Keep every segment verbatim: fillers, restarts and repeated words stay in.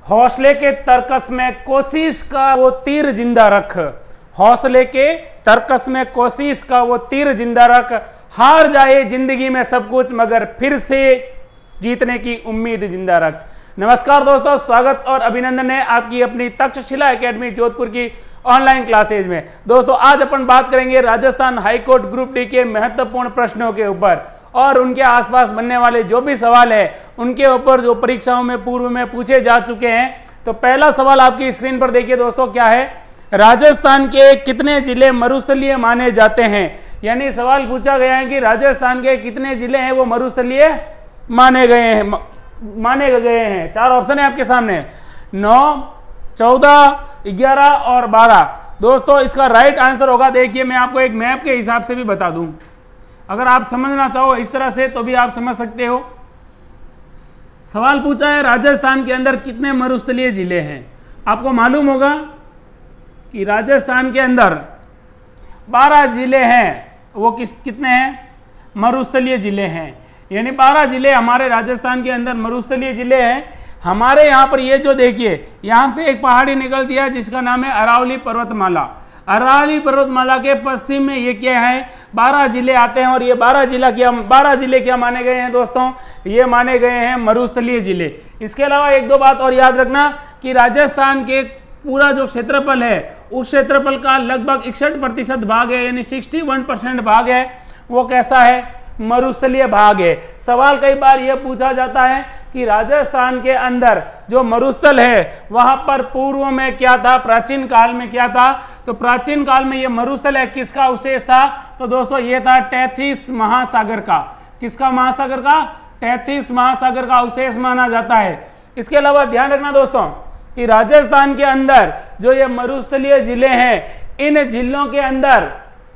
हौसले के तरकस में कोशिश का वो तीर जिंदा रख, हौसले के तरकस में कोशिश का वो तीर जिंदा रख, हार जाए जिंदगी में सब कुछ मगर फिर से जीतने की उम्मीद जिंदा रख। नमस्कार दोस्तों, स्वागत और अभिनंदन है आपकी अपनी तक्षशिला एकेडमी जोधपुर की ऑनलाइन क्लासेज में। दोस्तों आज अपन बात करेंगे राजस्थान हाईकोर्ट ग्रुप डी के महत्वपूर्ण प्रश्नों के ऊपर और उनके आसपास बनने वाले जो भी सवाल है उनके ऊपर जो परीक्षाओं में पूर्व में पूछे जा चुके हैं। तो पहला सवाल आपकी स्क्रीन पर देखिए दोस्तों, क्या है, राजस्थान के कितने जिले मरुस्थलीय माने जाते हैं। यानी सवाल पूछा गया है कि राजस्थान के कितने जिले हैं वो मरुस्थलीय माने गए हैं माने गए हैं चार ऑप्शन है आपके सामने, नौ, चौदह, ग्यारह और बारह। दोस्तों इसका राइट आंसर होगा, देखिए मैं आपको एक मैप के हिसाब से भी बता दूं, अगर आप समझना चाहो इस तरह से तो भी आप समझ सकते हो। सवाल पूछा है राजस्थान के अंदर कितने मरुस्थलीय जिले हैं। आपको मालूम होगा कि राजस्थान के अंदर बारह जिले हैं, वो किस कितने हैं, मरुस्थलीय जिले हैं। यानी बारह जिले हमारे राजस्थान के अंदर मरुस्थलीय जिले हैं। हमारे यहाँ पर ये जो देखिए यहाँ से एक पहाड़ी निकलती है जिसका नाम है अरावली पर्वतमाला। अरावली पर्वतमाला के पश्चिम में ये क्या है, बारह जिले आते हैं और ये बारह जिला क्या बारह जिले क्या माने गए हैं दोस्तों, ये माने गए हैं मरुस्थलीय जिले। इसके अलावा एक दो बात और याद रखना कि राजस्थान के पूरा जो क्षेत्रफल है उस क्षेत्रफल का लगभग इकसठ प्रतिशत भाग है, यानी सिक्सटी वन परसेंट भाग है वो कैसा है, मरुस्थलीय भाग है। सवाल कई बार यह पूछा जाता है कि राजस्थान के अंदर जो मरुस्थल है वहां पर पूर्व में क्या था, प्राचीन काल में क्या था। तो प्राचीन काल में यह मरुस्थल है किसका अवशेष था, तो दोस्तों ये था तैंतीस महासागर का। किसका महासागर का, तैंतीस महासागर का अवशेष माना जाता है। इसके अलावा ध्यान रखना दोस्तों कि राजस्थान के अंदर जो ये मरुस्थलीय जिले हैं, इन जिलों के अंदर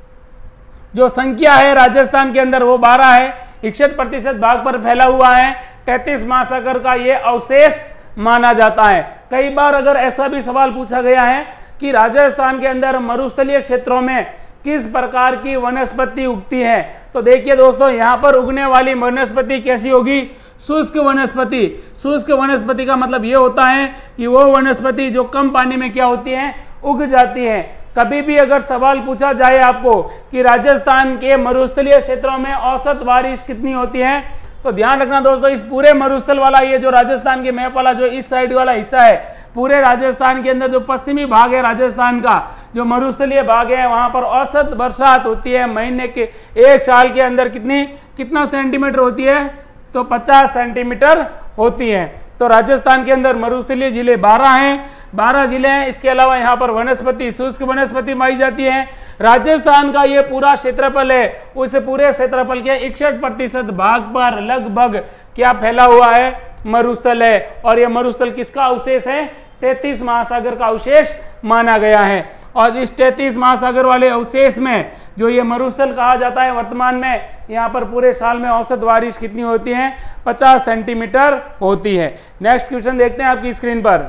जो संख्या है राजस्थान के अंदर वो बारह है, इकसठ प्रतिशत भाग पर फैला हुआ है, तैंतीस महासागर का ये अवशेष माना जाता है। कई बार अगर ऐसा भी सवाल पूछा गया है कि राजस्थान के अंदर मरुस्थलीय क्षेत्रों में किस प्रकार की वनस्पति उगती है, तो देखिए दोस्तों यहाँ पर उगने वाली वनस्पति कैसी होगी, शुष्क वनस्पति। शुष्क वनस्पति का मतलब ये होता है कि वो वनस्पति जो कम पानी में क्या होती है, उग जाती है। कभी भी अगर सवाल पूछा जाए आपको कि राजस्थान के मरुस्थलीय क्षेत्रों में औसत बारिश कितनी होती है, तो ध्यान रखना दोस्तों इस पूरे मरुस्थल वाला ये जो राजस्थान के मैप वाला जो इस साइड वाला हिस्सा है, पूरे राजस्थान के अंदर जो पश्चिमी भाग है राजस्थान का जो मरुस्थलीय भाग है वहां पर औसत बरसात होती है महीने के एक साल के अंदर कितनी कितना सेंटीमीटर होती है, तो पचास सेंटीमीटर होती है। तो राजस्थान के अंदर मरुस्थलीय जिले बारह हैं, बारह जिले हैं। इसके अलावा यहाँ पर वनस्पति शुष्क वनस्पति पाई जाती है। राजस्थान का ये पूरा क्षेत्रफल है, उस पूरे क्षेत्रफल के इकसठ प्रतिशत भाग पर लगभग क्या फैला हुआ है, मरुस्थल है। और ये मरुस्थल किसका अवशेष है, तैंतीस महासागर का अवशेष माना गया है। और इस तैंतीस महासागर वाले अवशेष में जो ये मरुस्थल कहा जाता है, वर्तमान में यहाँ पर पूरे साल में औसत बारिश कितनी होती है, पचास सेंटीमीटर होती है। नेक्स्ट क्वेश्चन देखते हैं आपकी स्क्रीन पर,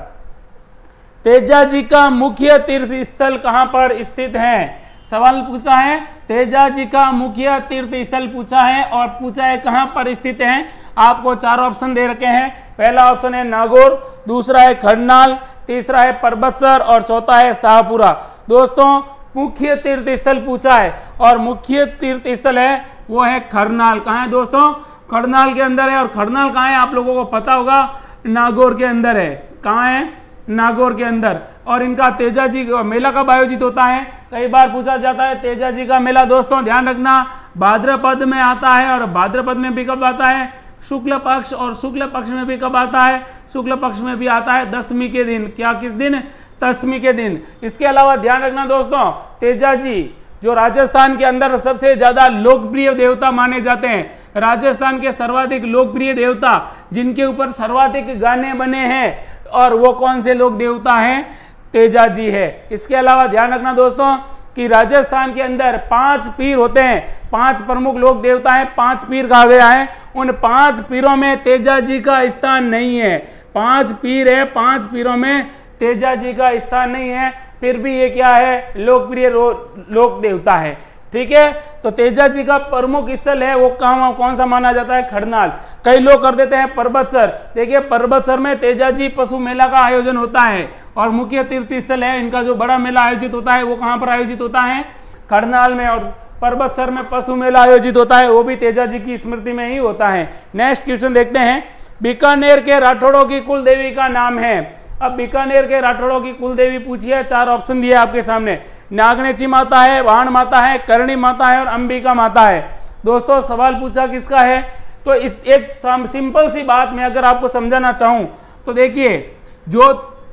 तेजाजी का मुख्य तीर्थ स्थल कहाँ पर स्थित है। सवाल पूछा है तेजाजी का मुख्य तीर्थ स्थल पूछा है और पूछा है कहाँ पर स्थित है। आपको चार ऑप्शन दे रखे हैं, पहला ऑप्शन है नागौर, दूसरा है खरनाल, तीसरा है परबतसर और चौथा है शाहपुरा। दोस्तों मुख्य तीर्थ स्थल पूछा है और मुख्य तीर्थ स्थल है वो है खरनाल। कहाँ है दोस्तों, खरनाल के अंदर है। और खरनाल कहाँ है आप लोगों को पता होगा, नागौर के अंदर है। कहाँ है, नागौर के अंदर। और इनका तेजाजी का मेला कब आयोजित होता है, कई बार पूछा जाता है तेजाजी का मेला। दोस्तों ध्यान रखना भाद्रपद में आता है और भाद्रपद में भी कब आता है, शुक्ल पक्ष, और शुक्ल पक्ष में भी कब आता है, शुक्ल पक्ष में भी आता है दसवीं के दिन। क्या किस दिन, दसवीं के दिन। इसके अलावा ध्यान रखना दोस्तों तेजाजी जो राजस्थान के अंदर सबसे ज्यादा लोकप्रिय देवता माने जाते हैं, राजस्थान के सर्वाधिक लोकप्रिय देवता जिनके ऊपर सर्वाधिक गाने बने हैं, और वो कौन से लोक देवता हैं, तेजाजी है। इसके अलावा ध्यान रखना दोस्तों कि राजस्थान के अंदर पांच पीर होते हैं, पांच प्रमुख लोक देवता हैं, पांच पीर कहा गया है। उन पांच पीरों में तेजाजी का स्थान नहीं है। पांच पीर है, पांच पीरों में तेजाजी का स्थान नहीं है, फिर भी ये क्या है, लोकप्रिय लोक देवता है। ठीक है। तो तेजा जी का प्रमुख स्थल है वो कहाँ, कौन सा माना जाता है, खड़नाल। कई लोग कर देते हैं पर्वतसर। देखिए पर्वतसर में तेजा जी पशु मेला का आयोजन होता है और मुख्य तीर्थ स्थल है इनका। जो बड़ा मेला आयोजित होता है वो कहाँ पर आयोजित होता है, खड़नाल में। और पर्वतसर में पशु मेला आयोजित होता है वो भी तेजा जी की स्मृति में ही होता है। नेक्स्ट क्वेश्चन देखते हैं, बीकानेर के राठौड़ों की कुल देवी का नाम है। अब बीकानेर के राठौड़ों की कुल देवी पूछी है, चार ऑप्शन दिए आपके सामने। नागनेची माता है, वाहन माता है, करणी माता है और अंबिका माता है। दोस्तों सवाल पूछा किसका है, तो इस एक सिंपल सी बात में अगर आपको समझाना चाहूं तो देखिए, जो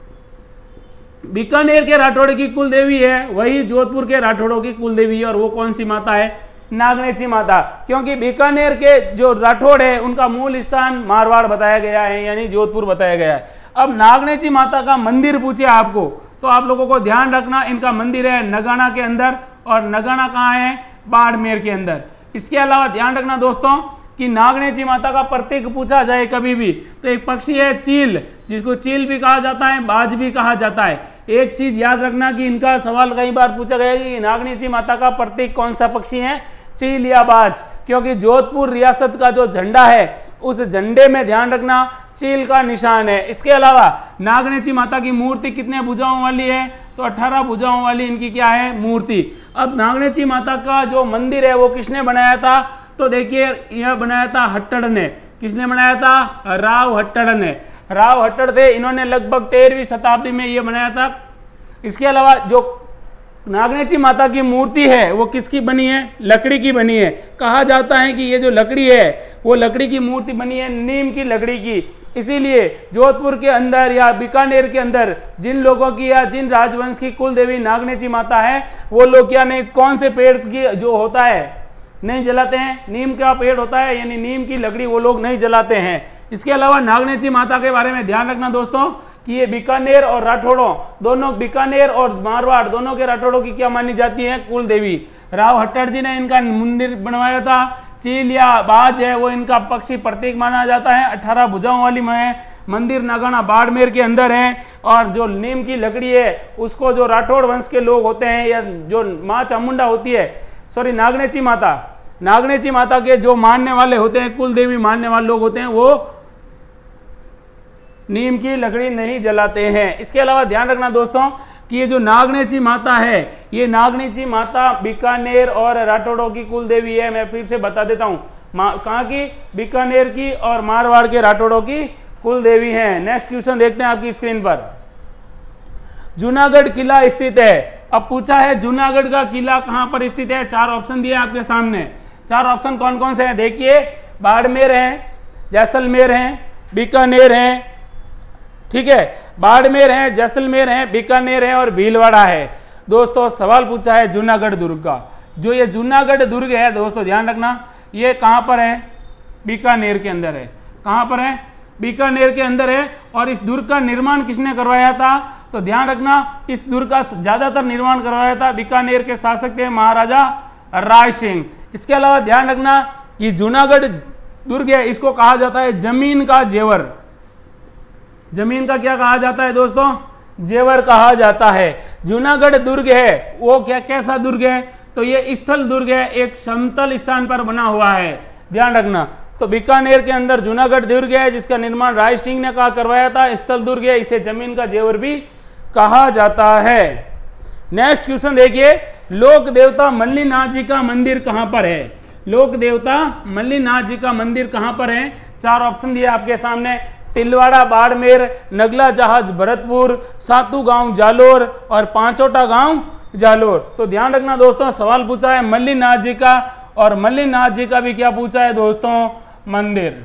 बीकानेर के राठौड़ की कुल देवी है वही जोधपुर के राठौड़ों की कुल देवी है, और वो कौन सी माता है, नागनेची माता। क्योंकि बीकानेर के जो राठौड़ है उनका मूल स्थान मारवाड़ बताया गया है, यानी जोधपुर बताया गया है। अब नागनेची माता का मंदिर पूछे आपको तो आप लोगों को ध्यान रखना, इनका मंदिर है नगाना के अंदर, और नगाना कहाँ है, बाड़मेर के अंदर। इसके अलावा ध्यान रखना दोस्तों कि नागनेची माता का प्रतीक पूछा जाए कभी भी तो एक पक्षी है चील, जिसको चील भी कहा जाता है, बाज भी कहा जाता है। एक चीज याद रखना कि इनका सवाल कई बार पूछा गया कि नागनेची माता का प्रतीक कौन सा पक्षी है, चील या बाज। क्योंकि जोधपुर रियासत का जो झंडा है उस झंडे में ध्यान रखना चील का निशान है। इसके अलावा नागनेची माता की मूर्ति कितने भुजाओं वाली है, तो अठारह भुजाओं वाली इनकी क्या है, मूर्ति। अब नागनेची माता का जो मंदिर है वो किसने बनाया था, तो देखिए यह बनाया था हट्टड़ ने। किसने बनाया था, राव हट्टड़ ने। राव हट्टड़ थे, इन्होंने लगभग तेरहवीं शताब्दी में यह बनाया था। इसके अलावा जो नागनेची माता की मूर्ति है वो किसकी बनी है, लकड़ी की बनी है। कहा जाता है कि ये जो लकड़ी है वो लकड़ी की मूर्ति बनी है, नीम की लकड़ी की। इसीलिए जोधपुर के अंदर या बीकानेर के अंदर जिन लोगों की या जिन राजवंश की कुल देवी नागनेची माता है वो लोग क्या नहीं, कौन से पेड़ की जो होता है नहीं जलाते हैं, नीम का पेड़ होता है यानी नीम की लकड़ी वो लोग नहीं जलाते हैं। इसके अलावा नागनेची माता के बारे में ध्यान रखना दोस्तों कि ये बीकानेर और राठौड़ों दोनों, बीकानेर और मारवाड़ दोनों के राठौड़ों की क्या मानी जाती है, कुल देवी। राव हट्टड़ जी ने इनका मंदिर बनवाया था। चील या बाज है वो इनका पक्षी प्रतीक माना जाता है। अठारह भुजाओं वाली में मंदिर नगाना बाड़मेर के अंदर है। और जो नीम की लकड़ी है उसको जो राठौड़ वंश के लोग होते हैं या जो माँ चामुंडा होती है, सॉरी नागनेची माता, नागनेची माता के जो मानने वाले होते हैं, कुल देवी मानने वाले लोग होते हैं, वो नीम की लकड़ी नहीं जलाते हैं। इसके अलावा ध्यान रखना दोस्तों कि ये जो नागनेची माता है ये नागनेची माता बीकानेर और राठौड़ों की कुल देवी है। मैं फिर से बता देता हूँ, कहाँ की, बीकानेर की और मारवाड़ के राठौड़ों की कुल देवी है। नेक्स्ट क्वेश्चन देखते हैं आपकी स्क्रीन पर। जूनागढ़ किला स्थित है। अब पूछा है जूनागढ़ का किला कहाँ पर स्थित है, चार ऑप्शन दिए आपके सामने। चार ऑप्शन कौन कौन से हैं देखिए, बाड़मेर है, जैसलमेर है, बीकानेर है, ठीक है, बाड़मेर है, जैसलमेर है, बीकानेर है और भीलवाड़ा है। दोस्तों सवाल पूछा है जूनागढ़ दुर्ग का। जो ये जूनागढ़ दुर्ग है दोस्तों ध्यान रखना ये कहाँ पर है, बीकानेर के अंदर है। कहाँ पर है, बीकानेर के अंदर है। और इस दुर्ग का निर्माण किसने करवाया था, तो ध्यान रखना इस दुर्ग का ज्यादातर निर्माण करवाया था बीकानेर के शासक थे महाराजा राय सिंह। इसके अलावा ध्यान रखना कि जूनागढ़ दुर्ग है इसको कहा जाता है जमीन का जेवर। जमीन का क्या कहा जाता है दोस्तों, जेवर कहा जाता है। जूनागढ़ दुर्ग है वो क्या कैसा दुर्ग है, तो ये स्थल दुर्ग है, एक समतल स्थान पर बना हुआ है, ध्यान रखना। तो बीकानेर के अंदर जूनागढ़ दुर्ग है जिसका निर्माण राय सिंह ने कहा करवाया था, स्थल दुर्ग है, इसे जमीन का जेवर भी कहा जाता है। नेक्स्ट क्वेश्चन देखिए, लोक देवता मल्लीनाथ जी का मंदिर कहां पर है। लोक देवता मल्लीनाथ जी का मंदिर कहां पर है, चार ऑप्शन दिए आपके सामने। तिलवाड़ा बाड़मेर, नगला जहाज भरतपुर, सातू गांव जालोर और पांचोटा गांव जालोर। तो ध्यान रखना दोस्तों सवाल पूछा है मल्लीनाथ जी का, और मल्लीनाथ जी का भी क्या पूछा है दोस्तों, मंदिर।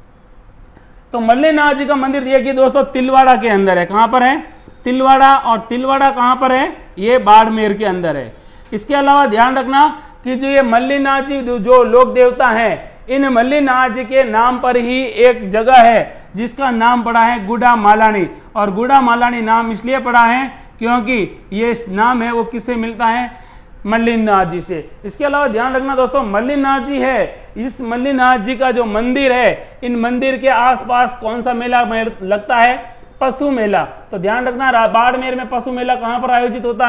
तो मल्लीनाथ जी का मंदिर देखिए दोस्तों तिलवाड़ा के अंदर है। कहां पर है, तिलवाड़ा। और तिलवाड़ा कहां पर है, ये बाड़मेर के अंदर है। इसके अलावा ध्यान रखना कि जो ये मल्लीनाथ जी जो लोक देवता हैं, इन मल्लीनाथ जी के नाम पर ही एक जगह है जिसका नाम पड़ा है गुड़ा मालानी। और गुड़ा मालानी नाम इसलिए पड़ा है क्योंकि ये नाम है वो किससे मिलता है, मल्लीनाथ जी से। इसके अलावा ध्यान रखना दोस्तों मल्लीनाथ जी है, इस मल्लीनाथ जी का जो मंदिर है, इन मंदिर के आसपास कौन सा मेला लगता है, पशु मेला। तो ध्यान रखना बाड़मेर में पशु मेला कहां पर आयोजित होता है,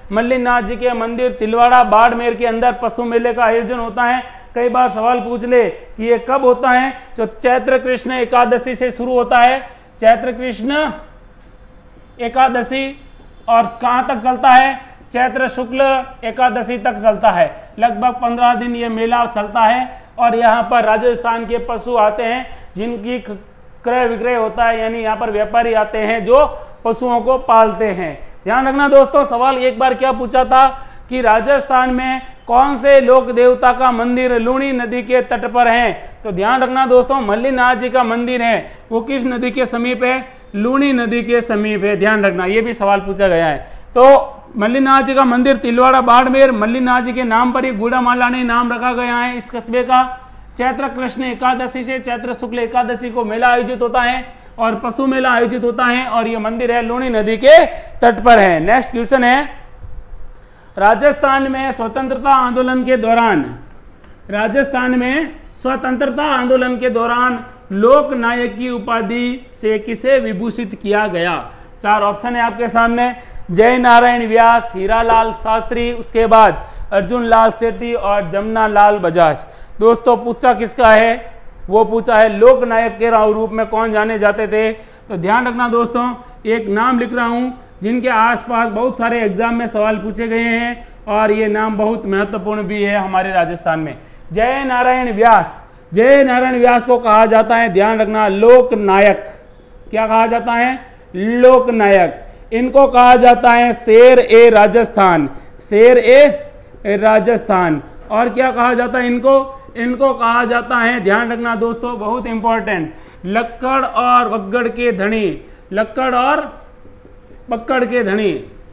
मल्लिनाथ जी के मंदिर तिलवाड़ा बाड़मेर के अंदर पशु मेले का आयोजन होता है। कई बार सवाल पूछ ले कि ये कब होता है, जो चैत्र कृष्ण एकादशी से शुरू होता है, चैत्र कृष्ण एकादशी, और कहाँ तक चलता है, चैत्र शुक्ल एकादशी तक चलता है। लगभग पंद्रह दिन ये मेला चलता है और यहाँ पर राजस्थान के पशु आते हैं जिनकी क्रय विक्रय होता है, यानी यहाँ पर व्यापारी आते हैं जो पशुओं को पालते हैं। ध्यान रखना दोस्तों, सवाल एक बार क्या पूछा था कि राजस्थान में कौन से लोक देवता का मंदिर लूणी नदी के तट पर है, तो ध्यान रखना दोस्तों मल्लिनाथ जी का मंदिर है वो किस नदी के समीप है, लूणी नदी के समीप है। ध्यान रखना, ये भी सवाल पूछा गया है। तो मल्लिनाथ जी का मंदिर तिलवाड़ा बाड़मेर, मल्लिनाथ जी के नाम पर ही गुड़ामाला ने नाम रखा गया है इस कस्बे का। चैत्र कृष्ण एकादशी से चैत्र शुक्ल एकादशी को मेला आयोजित होता है और पशु मेला आयोजित होता है और ये मंदिर है लूणी नदी के तट पर है। नेक्स्ट क्वेश्चन है, राजस्थान में स्वतंत्रता आंदोलन के दौरान राजस्थान में स्वतंत्रता आंदोलन के दौरान लोक नायक की उपाधि से किसे विभूषित किया गया। चार ऑप्शन है आपके सामने, जय नारायण व्यास, हीरालाल शास्त्री, उसके बाद अर्जुन लाल सेठी और जमुना लाल बजाज। दोस्तों पूछा किसका है, वो पूछा है लोक नायक के रूप में कौन जाने जाते थे। तो ध्यान रखना दोस्तों, एक नाम लिख रहा हूं जिनके आसपास बहुत सारे एग्जाम में सवाल पूछे गए हैं और ये नाम बहुत महत्वपूर्ण भी है हमारे राजस्थान में। जय नारायण व्यास, जय नारायण व्यास को कहा जाता है, ध्यान रखना, लोक नायक। क्या कहा जाता है, लोक नायक। इनको कहा जाता है शेर ए राजस्थान, शेर ए राजस्थान। और क्या कहा जाता है इनको, इनको कहा जाता है, ध्यान रखना दोस्तों बहुत इंपॉर्टेंट, लक्कड़ और बग्गड़ के धनी, लक्कड़ और बक्कड़ के धनी,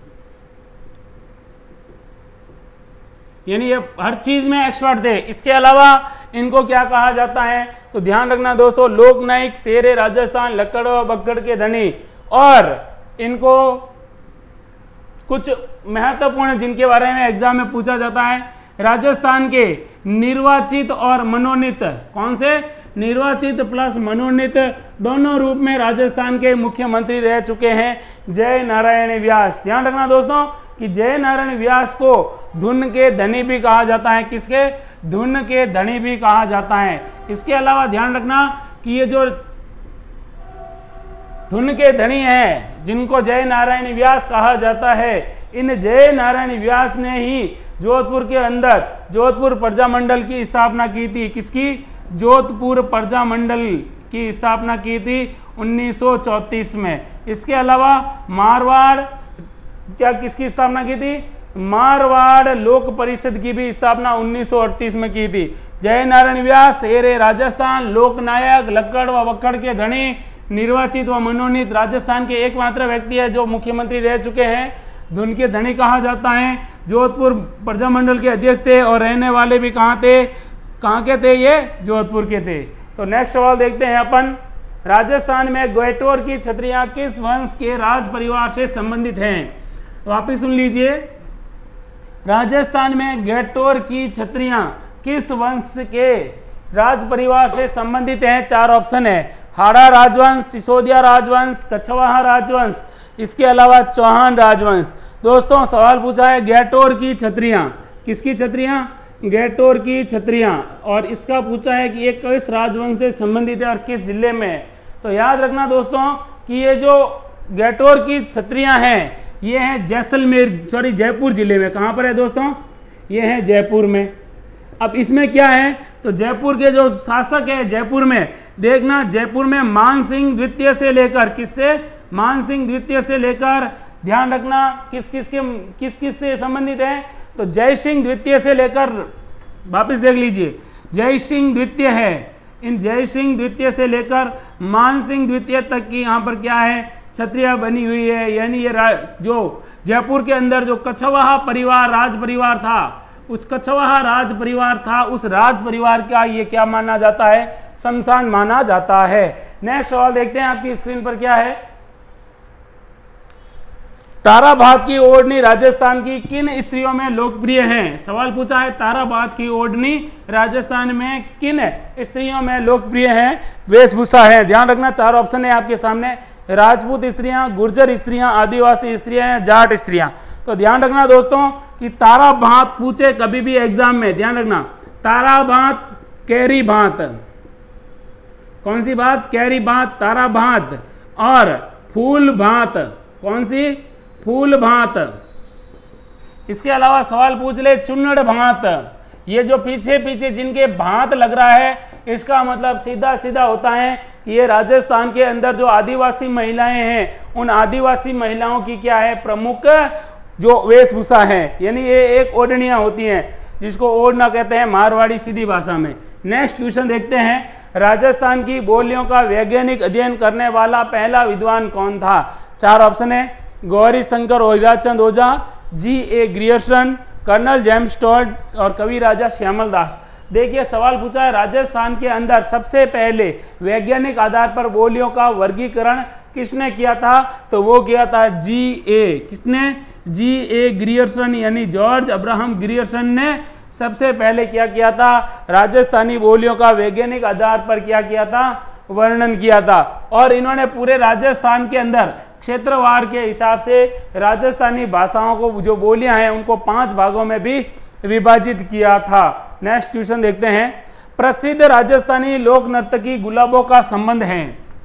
यानी ये हर चीज में एक्सपर्ट थे। इसके अलावा इनको क्या कहा जाता है, तो ध्यान रखना दोस्तों लोक नायक, शेर ए राजस्थान, लक्कड़ और बग्गड़ के धनी। और इनको कुछ महत्वपूर्ण जिनके बारे में एग्जाम में पूछा जाता है, राजस्थान के निर्वाचित और मनोनीत, कौन से, निर्वाचित प्लस मनोनीत दोनों रूप में राजस्थान के मुख्यमंत्री रह चुके हैं जय नारायण व्यास। ध्यान रखना दोस्तों कि जय नारायण व्यास को धुन के धनी भी कहा जाता है, किसके, धुन के धनी भी कहा जाता है। इसके अलावा ध्यान रखना कि ये जो धुन के धनी हैं जिनको जय नारायण व्यास कहा जाता है, इन जय नारायण व्यास ने ही जोधपुर के अंदर जोधपुर प्रजा मंडल की स्थापना की थी। किसकी, जोधपुर प्रजा मंडल की स्थापना की थी उन्नीस सौ चौंतीस में। इसके अलावा मारवाड़, क्या किसकी स्थापना की थी, मारवाड़ लोक परिषद की भी स्थापना उन्नीस सौ अड़तीस में की थी। जय नारायण व्यास शेर ए राजस्थान, लोक नायक, लक्कड़ व बक्कड़ के धनी, निर्वाचित व मनोनीत, राजस्थान के एकमात्र व्यक्ति है जो मुख्यमंत्री रह चुके हैं, धुन के धनी कहा जाता है, जोधपुर प्रजा मंडल के अध्यक्ष थे और रहने वाले भी कहाँ थे, कहाँ के थे, ये जोधपुर के थे। तो नेक्स्ट सवाल देखते हैं अपन, राजस्थान में ग्वेटोर की छत्रियां किस वंश के राज परिवार से संबंधित हैं। वापिस सुन लीजिए, राजस्थान में ग्वेटोर की छत्रियां किस वंश के राज परिवार से संबंधित हैं। चार ऑप्शन है, हाड़ा राजवंश, सिसोदिया राजवंश, कछवाहा राजवंश, इसके अलावा चौहान राजवंश। दोस्तों सवाल पूछा है ग्वेटोर की छत्रियां, किसकी छत्रियां, ग्वेटोर की छत्रियां, और इसका पूछा है कि ये किस राजवंश से संबंधित है और किस जिले में। तो याद रखना दोस्तों कि ये जो ग्वेटोर की छत्रियां हैं ये हैं जैसलमेर, सॉरी जयपुर जिले में। कहाँ पर है दोस्तों, ये है जयपुर में। अब इसमें क्या है, तो जयपुर के जो शासक है जयपुर में, देखना जयपुर में मान सिंह द्वितीय से लेकर, किससे, मान सिंह द्वितीय से लेकर, ध्यान रखना किस किस के किस किस से संबंधित है, तो जय सिंह द्वितीय से लेकर, वापिस देख लीजिए, जय सिंह द्वितीय है, इन जय सिंह द्वितीय से लेकर मान सिंह द्वितीय तक की यहाँ पर क्या है, छत्रियां बनी हुई है। यानी ये जो जयपुर के अंदर जो कछवाहा परिवार राज परिवार था, उस कछवाहा राज परिवार था, उस राज परिवार का ये क्या माना जाता है, शमशान माना जाता है। नेक्स्ट सवाल देखते हैं आपकी स्क्रीन पर क्या है, ताराबाद की ओढ़नी राजस्थान की किन स्त्रियों में लोकप्रिय है। सवाल पूछा है ताराबाद की ओढ़नी राजस्थान में किन स्त्रियों में लोकप्रिय है, वेशभूषा है। ध्यान रखना चार ऑप्शन है आपके सामने, राजपूत स्त्रियां, गुर्जर स्त्रियां, आदिवासी स्त्रियां, जाट स्त्रियां। तो ध्यान रखना दोस्तों कि तारा भात पूछे कभी भी एग्जाम में, ध्यान रखना, तारा भात, कैरी भात, कौन सी बात, कैरी भात, तारा भात, और फूल भात, कौन सी, फूल भात। इसके अलावा सवाल पूछ ले चुन्नड़ भात, ये जो पीछे पीछे जिनके भात लग रहा है इसका मतलब सीधा सीधा होता है कि ये राजस्थान के अंदर जो आदिवासी महिलाएं हैं उन आदिवासी महिलाओं की क्या है, प्रमुख जो वेशभूषा है, यानी ये एक ओढ़नियां होती हैं जिसको ओढ़ना कहते हैं मारवाड़ी सीधी भाषा में। नेक्स्ट क्वेश्चन देखते हैं, राजस्थान की बोलियों का वैज्ञानिक अध्ययन करने वाला पहला विद्वान कौन था? चार ऑप्शन है, Gauri Shankar Hirachand Ojha, G A Grierson, colonel James Tod और कवि राजा श्यामल दास। देखिए सवाल पूछा है राजस्थान के अंदर सबसे पहले वैज्ञानिक आधार पर बोलियों का वर्गीकरण किसने किया था? तो वो किया था जी ए, किसने, जी ए ग्रियर्सन, यानी जॉर्ज अब्राहम ग्रियर्सन ने सबसे पहले क्या किया था, राजस्थानी बोलियों का वैज्ञानिक आधार पर क्या किया था, वर्णन किया था। और इन्होंने पूरे राजस्थान के अंदर क्षेत्रवार के हिसाब से राजस्थानी भाषाओं को जो बोलियां हैं उनको पांच भागों में भी विभाजित किया था। नेक्स्ट क्वेश्चन देखते हैं, प्रसिद्ध राजस्थानी लोक नर्तकी गुलाबों का संबंध है,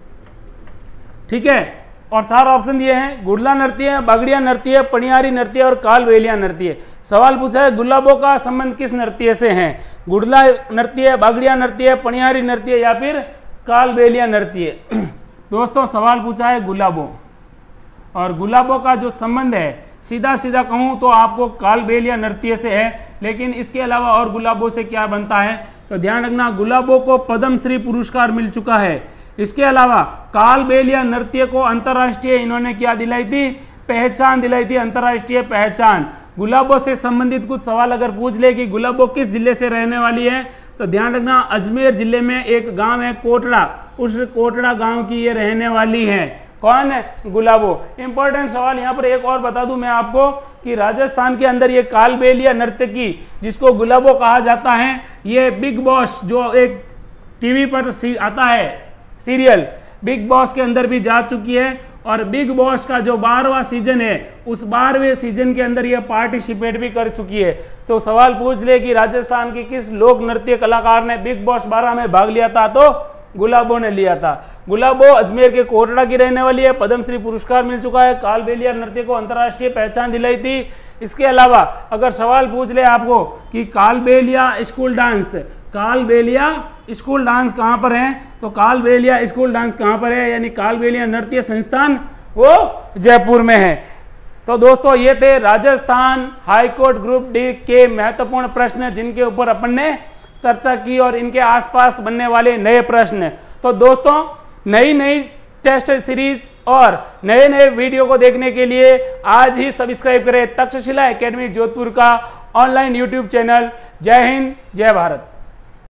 ठीक है, और चार ऑप्शन दिए हैं, गुड़ला नृत्य, बागड़िया नृत्य, पनियारी नृत्य और कालबेलिया नृत्य। सवाल पूछा है गुलाबों का संबंध किस नृत्य से है? गुड़ला नृत्य, बागड़िया नृत्य, पनियारी नृत्य या फिर कालबेलिया नृत्य। दोस्तों सवाल पूछा है गुलाबों, और गुलाबों का जो संबंध है सीधा सीधा कहूँ तो आपको कालबेलिया नृत्य से है, लेकिन इसके अलावा और गुलाबों से क्या बनता है? तो ध्यान रखना गुलाबों को पद्मश्री पुरस्कार मिल चुका है। इसके अलावा कालबेलिया नृत्य को अंतर्राष्ट्रीय इन्होंने क्या दिलाई थी, पहचान दिलाई थी, अंतर्राष्ट्रीय पहचान। गुलाबों से संबंधित कुछ सवाल अगर पूछ ले कि गुलाबों किस जिले से रहने वाली है, तो ध्यान रखना अजमेर जिले में एक गांव है कोटड़ा, उस कोटड़ा गांव की ये रहने वाली है। कौन है? गुलाबो। इंपॉर्टेंट सवाल यहाँ पर एक और बता दूं मैं आपको कि राजस्थान के अंदर ये कालबेलिया नर्तकी जिसको गुलाबो कहा जाता है, ये बिग बॉस जो एक टीवी पर आता है सीरियल बिग बॉस के अंदर भी जा चुकी है, और बिग बॉस का जो बारहवां सीजन है उस बारहवें सीजन के अंदर ये पार्टिसिपेट भी कर चुकी है। तो सवाल पूछ ले कि राजस्थान की किस लोक नृत्य कलाकार ने बिग बॉस बारह में भाग लिया था, तो गुलाबो ने लिया था। गुलाबो अजमेर के कोटड़ा की रहने वाली है, पद्मश्री पुरस्कार मिल चुका है, कालबेलिया नृत्य को अंतर्राष्ट्रीय पहचान दिलाई थी। इसके अलावा अगर सवाल पूछ ले आपको कि Kalbeliya school dance, Kalbeliya school dance कहाँ पर है, तो कालबेलिया स्कूल डांस कहाँ पर है, यानी कालबेलिया नृत्य संस्थान वो जयपुर में है। तो दोस्तों ये थे राजस्थान हाईकोर्ट ग्रुप डी के महत्वपूर्ण प्रश्न जिनके ऊपर अपन ने चर्चा की और इनके आसपास बनने वाले नए प्रश्न। तो दोस्तों नई नई टेस्ट सीरीज और नए नए वीडियो को देखने के लिए आज ही सब्सक्राइब करें तक्षशिला एकेडमी जोधपुर का ऑनलाइन यूट्यूब चैनल। जय हिंद, जय भारत।